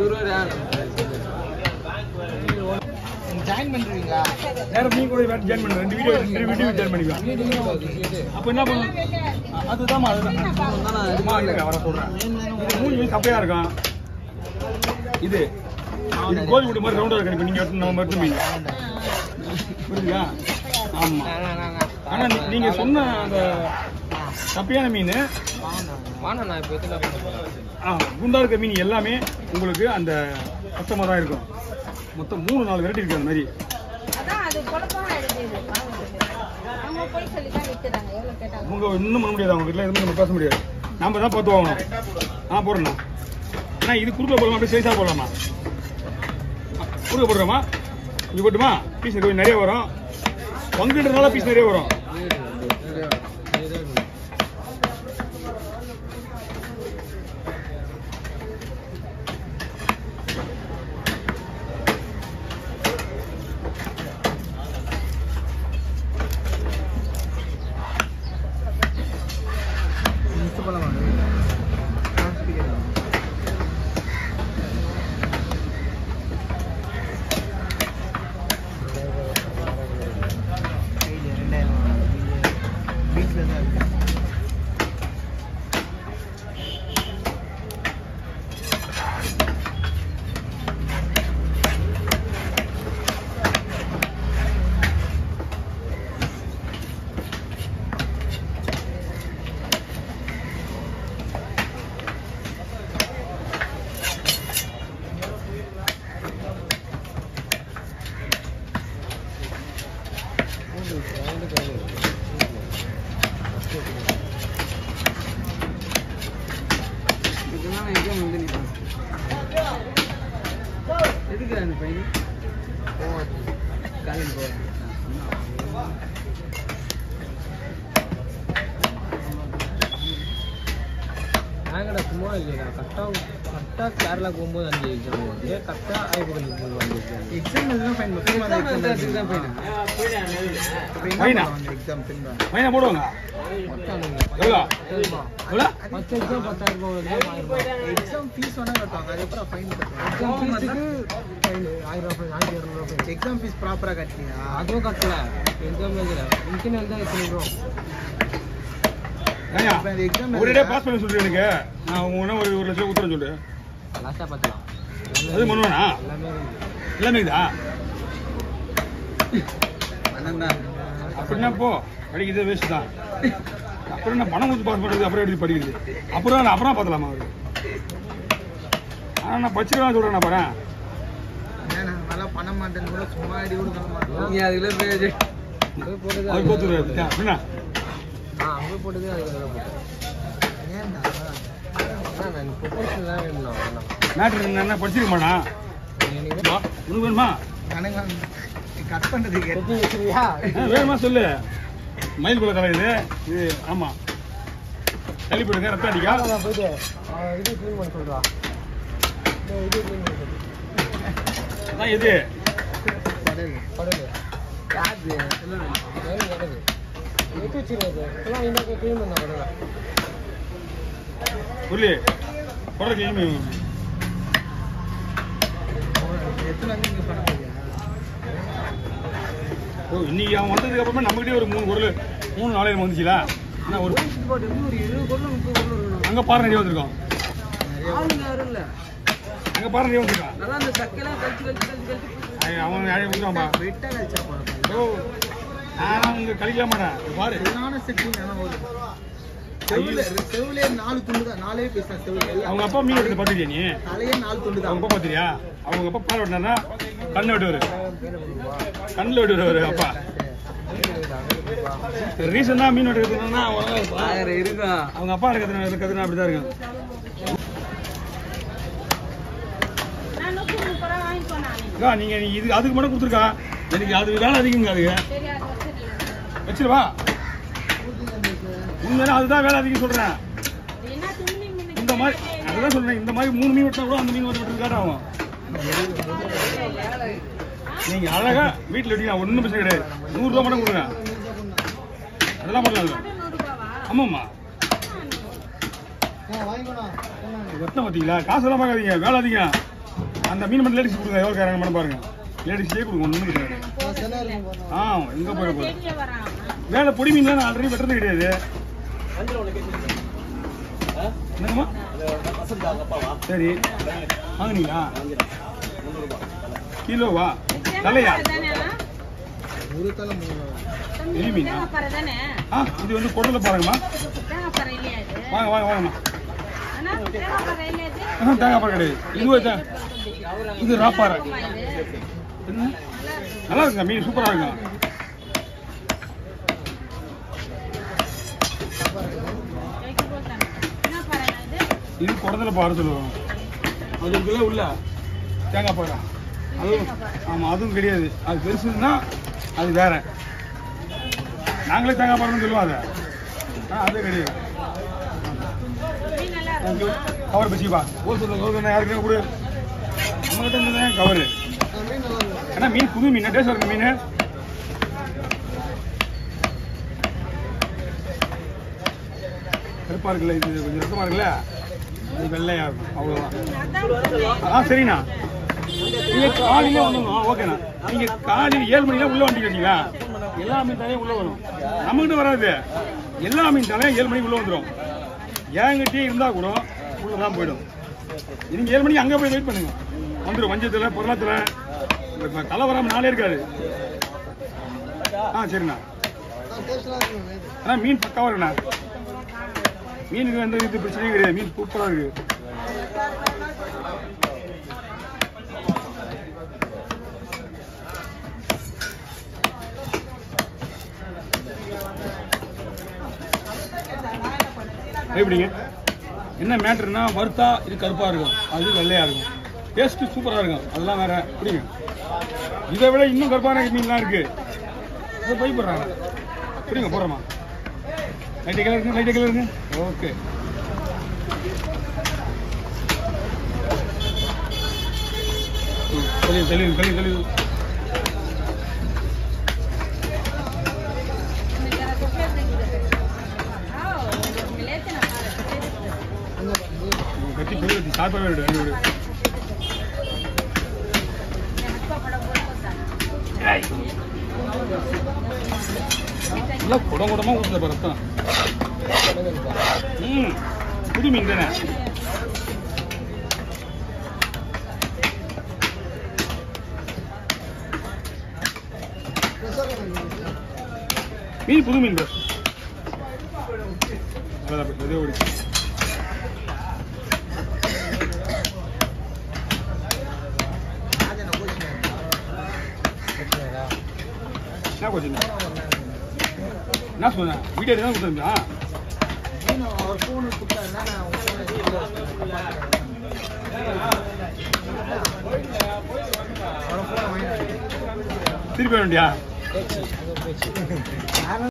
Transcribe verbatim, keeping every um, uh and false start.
Join பண்றீங்களா? வேற நீ கூட வேற ஜாயின் பண்ணு. ரெண்டு வீடியோ ரெண்டு வீடியோ ஜாயின் பண்ணிக்கலாம். அப்ப என்ன பண்ணும்? அதுதான் அதுதான். அம்மா இல்ல வர சொல்றேன். இது மூணு கப்பையா இருக்கும். இது இது கோழி விட்டு மாதிரி ரவுண்டா இருக்கு. நீங்க நம்ம மட்டும் மீன். புரியுதா? ஆமா. ஆனா நீங்க சொன்ன அந்த கப்பையான மீன் வாணா நான் இப்ப எத்தனை ஆ குண்டா இருக்க மீன் எல்லாமே உங்களுக்கு அந்த கஷ்டமா தான் இருக்கும். மொத்தம் மூணு நாலு வெரைட்டி இருக்கு அந்த மாதிரி. அதான் அது குழப்பமா இருக்குது. அவங்க போய் சொல்லி தான் வித்துறாங்க. எவ்வளவு கேட்டாங்க? உங்க இன்னும் பண்ண முடியாது. அவங்க வீட்ல எதுவும் நம்ம பேச முடியாது. நாம தான் பார்த்து வாங்கணும். ஆ போறேண்ணா. அண்ணா இது குறுக்க போடலாமா? அப்படியே சைஸா போடலாமா? குறுக்க போடுறோமா? இது போட்டுமா? பீஸ் கொஞ்சம் நிறைய வரும். பங்குன்றதுனால பீஸ் நிறைய வரும். கேரளா போகும்போது அஞ்சு எக்ஸாம் வருது. கரெக்டா ஐபோக்கு போகும்போது எக்ஸாம் எல்லாம் ஃபைன் எக்ஸாம் ஃபைனா போடுவாங்க. எவ்வளோ எவ்வளோ மற்ற எக்ஸாம் பத்தாயிரம் ரூபாய் எக்ஸாம் ஃபீஸ் வேணா கட்டுவாங்க. அதுக்கப்புறம் ஃபைன் கட்டுவாங்க. ஆயிரம் ரூபாய் ஆயிரத்தி இரநூறு ரூபாய் எக்ஸாம் ஃபீஸ் ப்ராப்பராக கட்டினீங்க. அதுவும் கட்டல. எக்ஸாம் எழுதல. இன்டர்னல் தான் எத்தனை ரூபா ஒரே பாஸ் பண்ண சொல்றேன். எனக்கு நான் உங்க ஒரு ஒரு லட்சம் உத்தரம் சொல்லு. லாஸ்டா பாத்துக்கலாம். அது பண்ணுவானா? எல்லாமே இதா அப்படின்னா போ படிக்கிறது வேஸ்ட் தான். அப்புறம் என்ன பணம் கொடுத்து பாஸ் பண்ணுறது? அப்புறம் எடுத்து படிக்கிறது. அப்புறம் அப்புறம் பார்த்துலாமா அவரு? ஆனால் நான் படிச்சுக்கலாம் சொல்கிறேன். நான் பாறேன் நல்லா பண்ண மாட்டேன்னு கூட சும்மா அடி கூட பண்ண மாட்டேன். அதுல போய் போடுறது அது போத்துருவாரு அப்படின்னா அங்கே போட்டது அதுக்கு மேட்ரு என்ன படிச்சிருக்க மாட்டா? உனக்கு வேணுமா? கட் பண்ணுறதுக்கு வேணுமா சொல்லு. மயில் குள்ள கலை இது இது ஆமாம். தள்ளி போடுங்க. ரத்தம் அடிக்கா போயிட்டு இது க்ளீன் பண்ண சொல்கிறா. இது க்ளீன் பண்ண சொல்லு. அதான் இது படகு படகு யாரு எல்லாம் படகு எட்டு வச்சுருக்காது. எல்லாம் இன்னொரு க்ளீன் பண்ண படகு புரியல. படம் கிளம்பி எத்தனை இங்கே பண்ண ஓ இன்னைக்கு அவன் வந்ததுக்கு அப்புறமா நம்மகிட்டே ஒரு மூணு பொருள் மூணு நாளைக்கு வந்துச்சுல. என்ன ஒரு ஒரு இருபது பொருள் முப்பது பொருள் இருக்கணும். அங்கே பாரு நிறைய வந்திருக்கோம். ஆளுங்க யாரும் இல்லை. அங்கே பாரு நிறைய வந்திருக்கான். நல்லா அந்த சக்கையெல்லாம் கழிச்சு கழிச்சு கழிச்சு கழிச்சு அவன் யாரையும் கொடுத்தாம்பா. வெட்டாக கழிச்சா போகிறேன். ஓ நான் இங்கே கழிக்க மாட்டேன். பாரு நானும் செட்டிங் ஆனால் ஒரு செவுல செவுலே நாலு துண்டு தான். நாலே பேசுறேன் செவுல. அவங்க அப்பா மீன் எடுத்து பார்த்துட்டியா நீ? தலையே நாலு துண்டு தான். அவங்க அப்பா பார்த்துட்டியா? அவங்க அப்பா பால் வெட்டினா கண்ணை வெட்டுவாரு. கண்ணில் வெட்டுவாரு அப்பா. ரீசனா மீன் வெட்டுறதுனா இருக்கா அவங்க அப்பா இருக்கிறது இருக்கிறதுனா அப்படிதான் இருக்கும். நீங்க இது அதுக்கு மட்டும் கொடுத்துருக்கா. எனக்கு அது வேலை அதிகங்க. அதுக்கு வச்சிருவா. உண்மையில அதுதான் வேலை அதிகம் சொல்றேன். இந்த மாதிரி அதுதான் சொல்றேன். இந்த மாதிரி மூணு மீன் வெட்டா கூட அந்த மீன் வெட்டு வெட்டு ஆகும். நீங்க அழகா வீட்டுல வெட்டிங்க. ஒன்றும் பிரச்சனை கிடையாது. நூறு ரூபா மட்டும் கொடுங்க. அதெல்லாம் பண்ணலாம். ஆமாம்மா வெட்டின பார்த்தீங்களா? காசு எல்லாம் பார்க்காதீங்க. வேலை அதிகம். அந்த மீன் மட்டும் லேடிஸ் கொடுங்க எவ்வளோ கேட்குறாங்க மட்டும் பாருங்க லேடிஸே கொடுங்க ஒன்றும் கிடையாது ஆ எங்கே போய் போய் வேலை பொடி மீன் நான் ஆல்ரெடி வெட்டுறது கிடையாது என்னங்கம்மா சரி வாங்கினீங்களா கிலோவா தலையா ஒரு தலை மூணு எலி மீனா ஆ இது வந்து கொடல பாருங்கம்மா வாங்க வாங்க வாங்கம்மா ஆ தேங்காய் பாறை கிடையாது இதுவே தான் இது ராப்பாறை நல்லா இருக்குங்க மீன் சூப்பராக இருக்குங்க இது குடத்துல பாரு சொல்லுவாங்க அது இருக்குல்ல உள்ள தேங்காய் பாறை அதுவும் ஆமாம் அதுவும் கிடையாது அது பெருசுன்னா அது வேற நாங்களே தேங்காய் பாறைன்னு சொல்லுவோம் அதை ஆ அது கிடையாது கவர் பேசிப்பா ஹோல்சேல் ஹோல்சேல் யாருக்குன்னா கூட நம்மகிட்ட இருந்தது கவரு ஏன்னா மீன் புது மீன் டேஸ்ட் இருக்கு மீன் கருப்பா இருக்குல்ல இது கொஞ்சம் ரத்தமா இருக்குல்ல அது வெள்ளையா இருக்கும் அவ்வளோதான் ஆ சரிண்ணா நீங்க காலையில வந்துடணும் ஓகேண்ணா நீங்க காலையில் ஏழு மணில உள்ள வண்டி கேட்டீங்களா எல்லா மீன் தலையும் உள்ள வரும் நம்மகிட்ட வராது எல்லா மீன் தலையும் ஏழு மணிக்கு உள்ள வந்துடும் ஏங்கிட்டே இருந்தா கூட உள்ளதான் போயிடும் நீங்க ஏழு மணிக்கு அங்கே போய் வெயிட் பண்ணுங்க வந்துடும் மஞ்சத்தில் பொருளாத்தில் தலை வராமல் நாளே இருக்காது ஆ சரிண்ணா அண்ணா மீன் பக்காவா இருக்குண்ணா மீனுக்கு எந்த இது பிரச்சனையும் கிடையாது மீன் சூப்பராக இருக்கு எப்படிங்க என்ன மேட்டர்னா வறுத்தா இது கருப்பா இருக்கும் அது வெள்ளையா இருக்கும் டேஸ்ட் சூப்பரா இருக்கும் அதெல்லாம் வேற புரியுங்க இதை விட இன்னும் கருப்பான மீன்லாம் இருக்கு இதை போய் போடுறாங்க புரியுங்க போடுறோமா லைட்டு கலர் இருக்கு லைட்டு கலர் இருக்கு ஓகே தெளிவு தெளிவு தெளிவு தெளிவு கட்டி பெரிய கட்டி சாப்பாடு விடு விடு விடு குடம் குடமா ஊற்றுல ரத்தம் ம் புது மீன் தானே மீன் புது மீன் பஸ் அதே ஓடி என்ன கோச்சிங்க என்ன சொன்னேன் வீடியோ தான் கொடுத்துருந்தா திருப்பி வேண்டியா